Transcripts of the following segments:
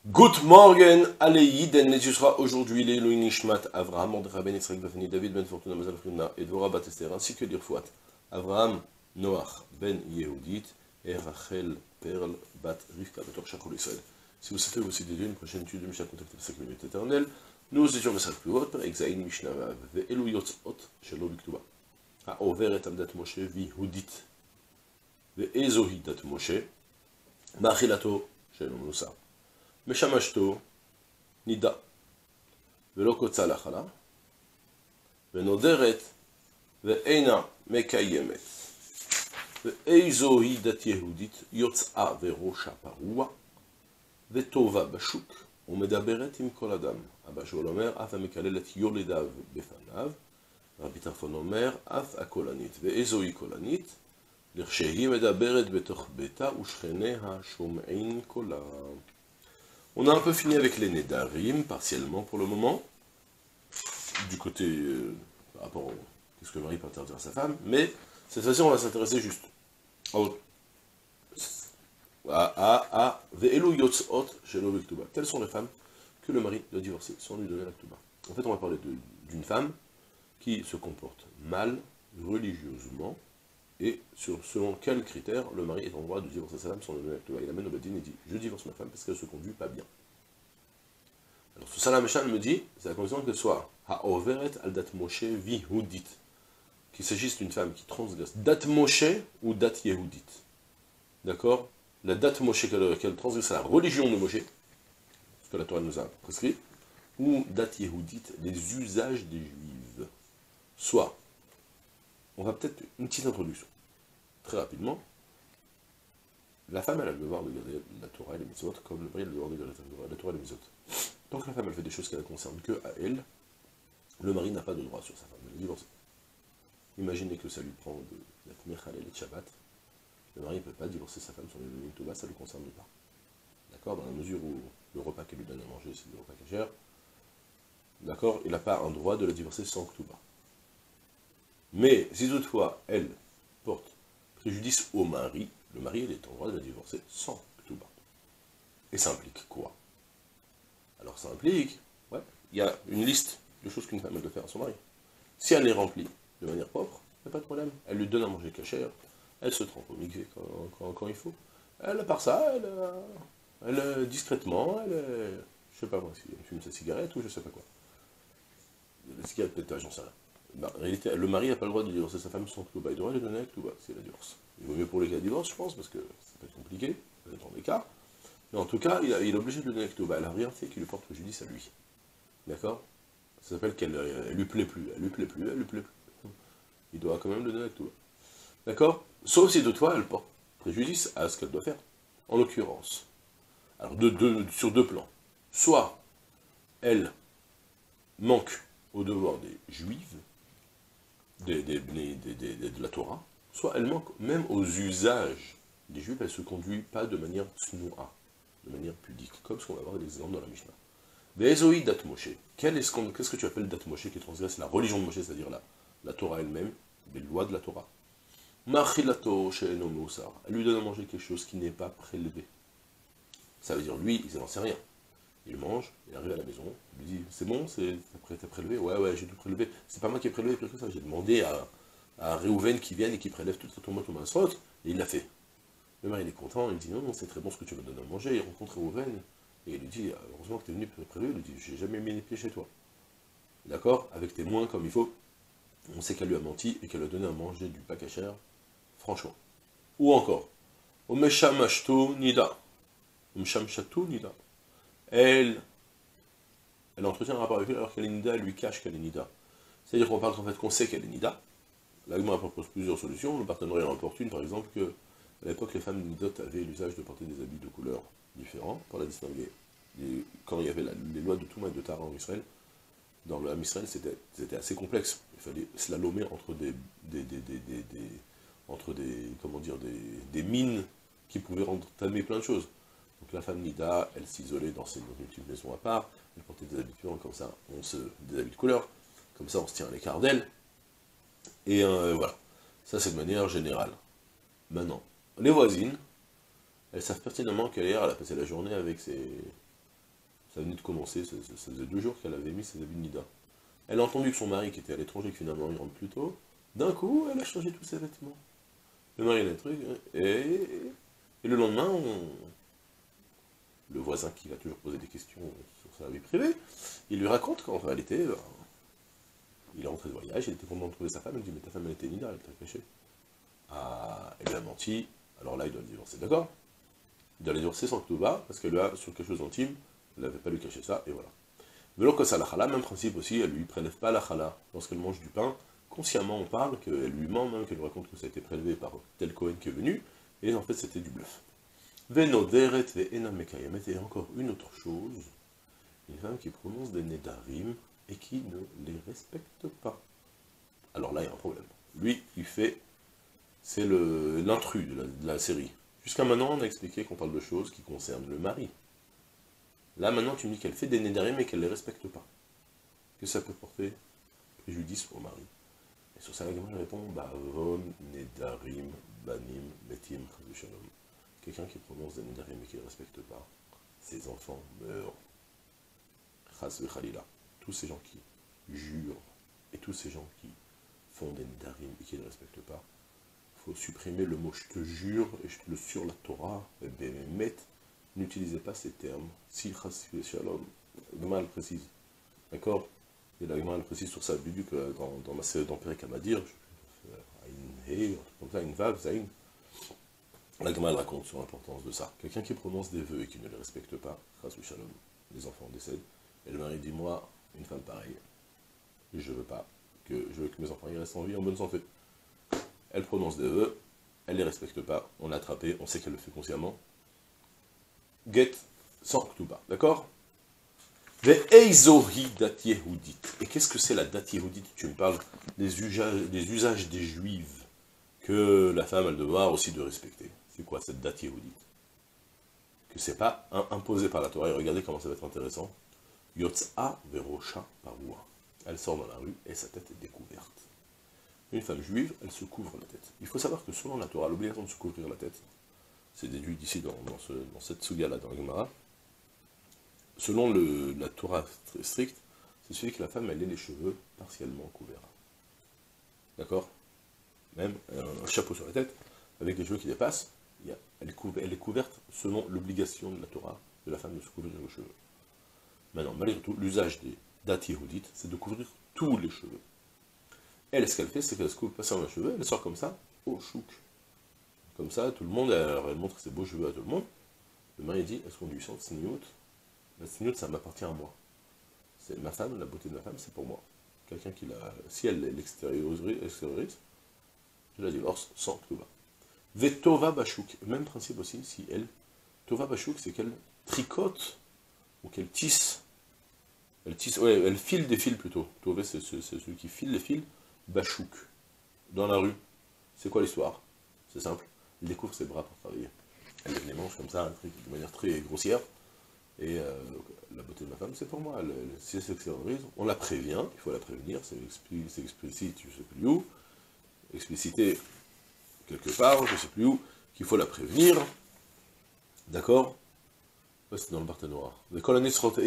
Good morning, allez Yiden, et ce sera aujourd'hui les Elohim Nishmat, Avraham, Mordechai ben Yitzhak Bafani, David ben Fortuna, Mazal Frina, et Dvorah bat Esther, ainsi que d'Irfouat, Avraham, Noach ben Yehudit, et Rachel Perl bat Rivka, Betor Shachol Israël. Si vous souhaitez aussi dédier une prochaine étude de Mishnah contactée par 5 minutes éternelles, nous étions Besach Pivot, par Exaïn Mishnah Vav, ve Elu Yotzot, Shelo Biktuba. Haover et Amdat Moshe, Vihudit, ve Ezohidat Moshe, Machilato, Shelo Musa. משמשתו נידה, ולא קוצה לחלה, ונודרת, ואינה מקיימת. ואיזוהי דת יהודית יוצאה וראשה פרוע, וטובה בשוק, ומדברת עם כל אדם. אבא שאול אומר, אף המקללת יולדיו בפניו, רבי טרפון אומר, אף הקולנית. ואיזוהי קולנית, לכשהיא מדברת בתוך ביתה, ושכניה שומעין קולה. On a un peu fini avec les Nedarim, partiellement pour le moment, du côté par rapport à ce que le mari peut interdire à sa femme, mais cette fois-ci on va s'intéresser juste à Ve'elu Yotzot Shelo Biktuba. Quelles sont les femmes que le mari doit divorcer sans lui donner la Ktuba? En fait on va parler d'une femme qui se comporte mal, religieusement, et selon quels critères le mari est en droit de divorcer sa femme sans le donner la Ktuba. Il amène au Badin et dit « Je divorce ma femme parce qu'elle se conduit pas bien ». Alors ce Salam Echan me dit, c'est la condition qu'elle soit « Ha'overet al dat Moshe vihudit », qu'il s'agisse d'une femme qui transgresse dat Moshe ou dat Yehudit. D'accord? La dat Moshe qu'elle transgresse, c'est la religion de Moshe, ce que la Torah nous a prescrit, ou dat Yehudit, les usages des Juifs. Soit, on va peut-être une petite introduction. Très rapidement, la femme elle a le devoir de garder la Torah et les mitzvot, comme le mari a le devoir de garder la Torah et les mitzvot. Donc la femme elle fait des choses qui ne la concernent que à elle, le mari n'a pas de droit sur sa femme, elle est divorcée. Imaginez que ça lui prend de la Mechalel et de Shabbat, le mari ne peut pas divorcer sa femme sur les données Toba, ça ne le concerne pas. D'accord? Dans la mesure où le repas qu'elle lui donne à manger, c'est le repas kasher, d'accord? Il n'a pas un droit de la divorcer sans Ktuba. Mais si toutefois elle porte préjudice au mari, le mari il est en droit de la divorcer sans Ktuba. Et ça implique quoi? Alors ça implique, ouais, il y a une liste de choses qu'une femme doit faire à son mari. Si elle les remplit de manière propre, il n'y a pas de problème. Elle lui donne à manger kasher, elle se trempe au mikvé quand il faut. Elle, à part ça, elle discrètement, je sais pas moi, si elle fume sa cigarette ou je sais pas quoi. La cigarette peut-être, j'en sais rien. Ben, en réalité, le mari n'a pas le droit de divorcer sa femme sans Ktuba. Il doit lui donner avec Ktuba, c'est la divorce. Il vaut mieux pour les cas de divorce, je pense, parce que ça peut être compliqué, ça dépend des cas. Mais en tout cas, il est obligé de lui donner avec Ktuba. Elle n'a rien fait qui lui porte préjudice à lui. D'accord? Ça s'appelle qu'elle lui plaît plus, elle lui plaît plus, elle lui plaît plus. Il doit quand même le donner avec Ktuba. D'accord? Sauf si toutefois elle porte préjudice à ce qu'elle doit faire. En l'occurrence. Alors, sur deux plans. Soit elle manque au devoir des juifs, de la Torah, soit elle manque même aux usages des juifs, elle ne se conduit pas de manière tsnoua, de manière pudique, comme ce qu'on va voir des exemples dans la Mishnah. Be'ezoï dat Moshe, qu'est-ce que tu appelles dat Moshe qui transgresse la religion de Moshe, c'est-à-dire la Torah elle-même, les lois de la Torah. Machilato she'eno musar, elle lui donne à manger quelque chose qui n'est pas prélevé. Ça veut dire, lui, il n'en sait rien. Il mange, il arrive à la maison, il lui dit, c'est bon, t'as prélevé? Ouais, j'ai tout prélevé. C'est pas moi qui ai prélevé, pire que ça, j'ai demandé à Réhouven qui vienne et qui prélève toute la tomate au masrot, et il l'a fait. Le mari il est content, il dit, non, c'est très bon ce que tu me donnes à manger, il rencontre Réhouven, et il lui dit, heureusement que tu es venu prélever, il lui dit, j'ai jamais mis les pieds chez toi. D'accord? Avec tes moyens comme il faut, on sait qu'elle lui a menti et qu'elle a donné à manger du pakasher, franchement. Ou encore, Omeshamashto nida. Omeshamshatu nida. Elle entretient un rapport avec lui alors qu'elle est nida, elle lui cache qu'elle est nida. C'est-à-dire qu'on parle en fait qu'on sait qu'elle est nida. L'Agma propose plusieurs solutions. Le partenariat importune, par exemple, que à l'époque les femmes nidot avaient l'usage de porter des habits de couleurs différents pour la distinguer. Et quand il y avait les lois de Touma et de Tara en Israël, dans le Ham Israël, c'était assez complexe. Il fallait slalomer entre des mines qui pouvaient entamer plein de choses. Donc la femme Nida, elle s'isolait dans une petite maison à part, elle portait des habits différents, comme ça, des habits de couleur, comme ça on se tient à l'écart d'elle, et voilà. Ça c'est de manière générale. Maintenant, les voisines, elles savent pertinemment qu'elle a passé la journée avec Ça venait de commencer, ça faisait 2 jours qu'elle avait mis ses habits de Nida. Elle a entendu que son mari, qui était à l'étranger, que finalement il rentre plus tôt, d'un coup, elle a changé tous ses vêtements. Le mari, il a un truc, et le lendemain, le voisin qui va toujours poser des questions sur sa vie privée, il lui raconte qu'en réalité, il est rentré de voyage, il était content de trouver sa femme, il dit, mais ta femme, elle était Nida, elle t'a caché. Ah, elle lui a menti, alors là, il doit le divorcer, d'accord? Il doit le divorcer sans Ktouba, parce que là, sur quelque chose d'intime, elle n'avait pas lui caché ça, et voilà. Mais alors que ça, la chala, même principe aussi, elle lui prélève pas la chala. Lorsqu'elle mange du pain, consciemment on parle qu'elle lui ment, même qu'elle lui raconte que ça a été prélevé par tel Cohen qui est venu, et en fait c'était du bluff. Venoderet ve'ena mekayemet, et encore une autre chose, une femme qui prononce des nedarim et qui ne les respecte pas. Alors là, il y a un problème. Lui, il fait, c'est l'intrus de la série. Jusqu'à maintenant, on a expliqué qu'on parle de choses qui concernent le mari. Là, maintenant, tu me dis qu'elle fait des nedarim et qu'elle ne les respecte pas. Que ça peut porter préjudice au mari. Et sur ça, la Gemara répond, Bavon, nedarim, banim, metim, shalom. Quelqu'un qui prononce des nedarim et qui ne les respecte pas, ses enfants meurent. Chas v'chalila. Tous ces gens qui jurent, et tous ces gens qui font des nedarim et qui ne les respectent pas, il faut supprimer le mot je te jure, et je te le sur la Torah, et met. N'utilisez pas ces termes. Si chas v'shalom, la Gemara le précise. D'accord? Et la Gemara le précise sur sa bidu que dans ma série d'Empirique à Madir, comme ça, une vav, zaïn. La Gemara raconte sur l'importance de ça. Quelqu'un qui prononce des vœux et qui ne les respecte pas, chas v'shalom, les enfants décèdent. Et le mari dit, moi, une femme pareille, je veux que mes enfants y restent en vie en bonne santé. Elle prononce des vœux, elle les respecte pas, on l'a attrapée, on sait qu'elle le fait consciemment. Get sans Ktouba, d'accord? Ve'eizohi dat Yehudit. Et qu'est-ce que c'est la date Yehudit? Tu me parles des usages des Juifs que la femme, elle doit aussi de respecter. C'est quoi cette date Yehudit? Que c'est pas imposé par la Torah. Et regardez comment ça va être intéressant. Yotz'a verosha parua. Elle sort dans la rue et sa tête est découverte. Une femme juive, elle se couvre la tête. Il faut savoir que selon la Torah, l'obligation de se couvrir la tête, c'est déduit d'ici dans cette suga-là, dans la Gemara, selon la Torah stricte, c'est celui que la femme, elle ait les cheveux partiellement couverts. D'accord? Même un chapeau sur la tête, avec les cheveux qui dépassent, elle est couverte selon l'obligation de la Torah de la femme de se couvrir les cheveux. Maintenant, malgré tout, l'usage des dates yéhoudites, c'est de couvrir tous les cheveux. Elle, ce qu'elle fait, c'est qu'elle se couvre pas sur les cheveux, elle sort comme ça, au chouk. Comme ça, tout le monde, elle montre ses beaux cheveux à tout le monde. Le mari dit, est-ce qu'on lui sent sniout? La sniout, ça m'appartient à moi. C'est ma femme, la beauté de ma femme, c'est pour moi. Quelqu'un qui la... Si elle l'extériorise, je la divorce sans Ktouba. Vetova Bachouk, même principe aussi, si elle... Tova Bachouk, c'est qu'elle tricote, ou qu'elle tisse. Elle file des fils plutôt. Tova, c'est celui qui file les fils. Bachouk, dans la rue. C'est quoi l'histoire? C'est simple. Elle découvre ses bras pour travailler. Elle lève les manches comme ça, de manière très grossière. Et la beauté de ma femme, c'est pour moi. Si elle s'extériorise, on la prévient, il faut la prévenir, c'est explicite, je ne sais plus où, explicité quelque part, je ne sais plus où, qu'il faut la prévenir, d'accord? C'est dans le Barthes noir. Il faut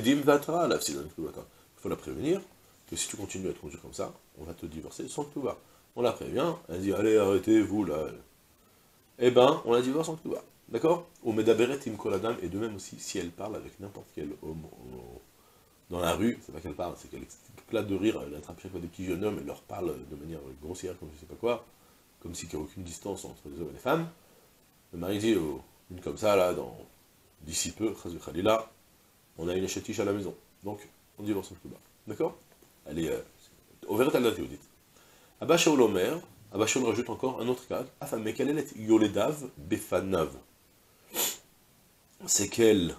la prévenir, que si tu continues à te conduire comme ça, on va te divorcer sans que tout va. On la prévient, elle dit, allez, arrêtez, vous, là. Eh ben, on la divorce sans que tout va. D'accord? Au Medaberet im koladam, et de même aussi, si elle parle avec n'importe quel homme dans la rue, c'est pas qu'elle parle, c'est qu'elle éclate de rire, elle attrape chaque fois des petits jeunes hommes et leur parle de manière grossière, comme je sais pas quoi, comme s'il n'y avait aucune distance entre les hommes et les femmes. Le mari dit, une comme ça, là, d'ici peu, Khalila, on a une chétiche à la maison. Donc, on divorce plus bas. D'accord? Elle est au véritable date Yehudit. Abba Shaul Omer, Abba Shaul rajoute encore un autre cas, Afam Mekalelet Yoledav Befanav. C'est qu'elle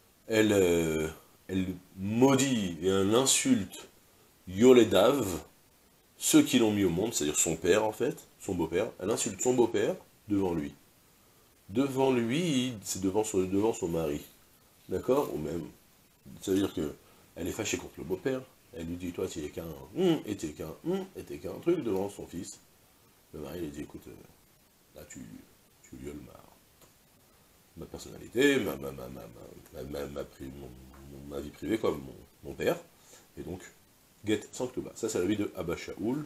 maudit et elle insulte Yoledav, ceux qui l'ont mis au monde, c'est-à-dire son père en fait, son beau-père, elle insulte son beau-père devant lui. Devant lui, c'est devant son mari. D'accord? Ou même, ça veut dire qu'elle est fâchée contre le beau-père, elle lui dit, toi tu es qu'un et t'es qu'un truc devant son fils. Le mari lui dit, écoute, là tu violes ma personnalité, ma ma vie privée comme mon père, et donc, get sans Ktuba. Ça, c'est la vie de Abba Shaoul,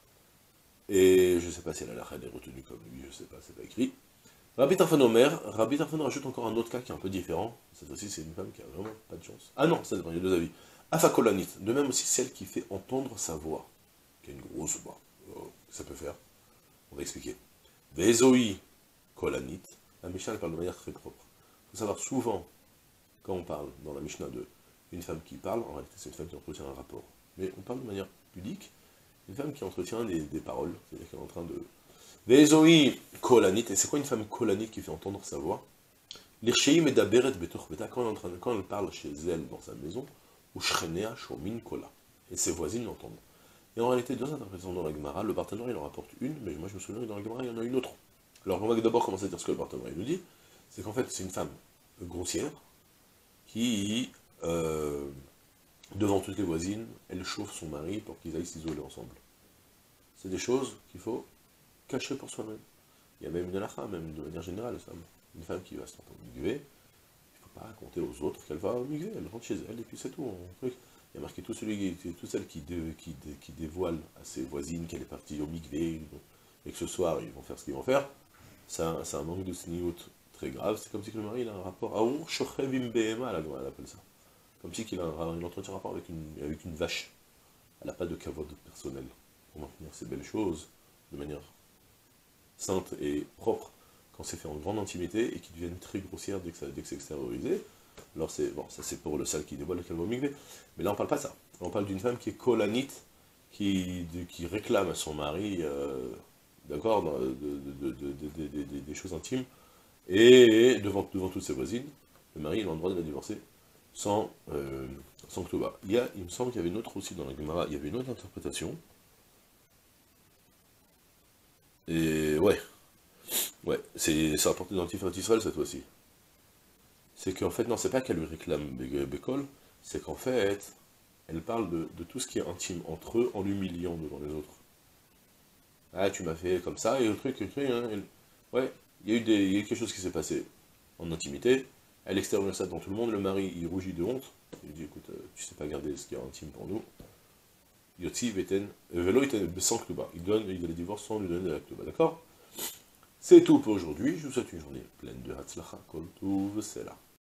et je ne sais pas si la halakha est retenue comme lui, je ne sais pas, c'est pas écrit. Rabbi Tarfon Omer, Rabbi Tarfon rajoute encore un autre cas qui est un peu différent. Cette fois-ci, c'est une femme qui a vraiment pas de chance. Ah non, ça dépend, il y a deux avis. Afakolanit, de même aussi celle qui fait entendre sa voix, qui a une grosse voix. Oh, ça peut faire. On va expliquer. Vezoi Kolanit, la Mishnah elle parle de manière très propre. Il faut savoir souvent, quand on parle dans la Mishnah de une femme qui parle, en réalité c'est une femme qui entretient un rapport. Mais on parle de manière pudique, une femme qui entretient des paroles, c'est-à-dire qu'elle est en train de... Vezoi Kolanit, et c'est quoi une femme Kolanit qui fait entendre sa voix? L'Ircheim et Daberet Betoch Beta, quand elle parle chez elle dans sa maison, ou Shrenea Shomin Kola, et ses voisines l'entendent. Et en réalité, deux interprétations dans la Gemara, le partenaire il en rapporte une, mais moi je me souviens que dans la Gemara il y en a une autre. Alors on va d'abord commencer à dire ce que le partenaire il nous dit, c'est qu'en fait c'est une femme grossière, qui, devant toutes les voisines, elle chauffe son mari pour qu'ils aillent s'isoler ensemble. C'est des choses qu'il faut cacher pour soi-même. Il y a même une halakha, même de manière générale, une femme qui va se rendre migvé, il ne faut pas raconter aux autres qu'elle va migrer, elle rentre chez elle et puis c'est tout. Il y a marqué tout celle qui dévoile à ses voisines qu'elle est partie au migvé, et que ce soir ils vont faire ce qu'ils vont faire, c'est un manque de sniout très grave. C'est comme si que le mari il a un rapport, Aour Shochevim Behema, elle appelle ça. Comme si qu'il entretient un rapport avec une vache. Elle n'a pas de kavod personnel pour maintenir ces belles choses de manière sainte et propre, quand c'est fait en grande intimité, et qui deviennent très grossières dès que c'est extériorisé. Alors c'est, bon, ça c'est pour le sale qui dévoile qu'elle va migrer. Mais là on parle pas de ça. On parle d'une femme qui est kolanite, qui réclame à son mari, d'accord, des choses intimes, et devant toutes ses voisines, le mari il a le droit de la divorcer sans Ktuba. Il me semble qu'il y avait une autre aussi dans la Gemara, il y avait une autre interprétation, et ouais, c'est rapporté dans le Tiferet Israël cette fois-ci. C'est qu'en fait, non, c'est pas qu'elle lui réclame Bécole, c'est qu'en fait, elle parle de tout ce qui est intime entre eux en l'humiliant devant les autres. Ah, tu m'as fait comme ça, et le truc, hein, ouais, il y a eu quelque chose qui s'est passé en intimité, elle extériorise ça devant tout le monde, le mari, il rougit de honte, il dit, écoute, tu sais pas garder ce qui est intime pour nous, Yotzi Veten, Velo sans Ktuba, il donne le divorce sans lui donner de la Ktuba, d'accord? C'est tout pour aujourd'hui, je vous souhaite une journée pleine de Hatzlacha, Kol Tuv, c'est là.